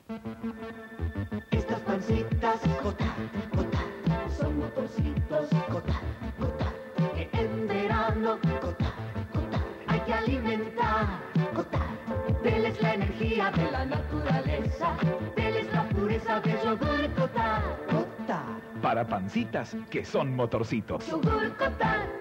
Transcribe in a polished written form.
Estas pancitas, Cotar, Cotar, son motorcitos, Cotar, Cotar, que en verano, Cotar, Cotar, hay que alimentar, Cotar. Deles la energía de la naturaleza, deles la pureza del yogur Cotar, Cotar. Para pancitas que son motorcitos. Yogur Cotar.